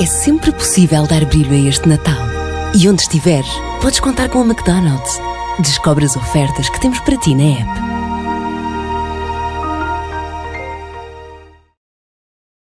É sempre possível dar brilho a este Natal. E onde estiveres, podes contar com a McDonald's. Descobre as ofertas que temos para ti na app.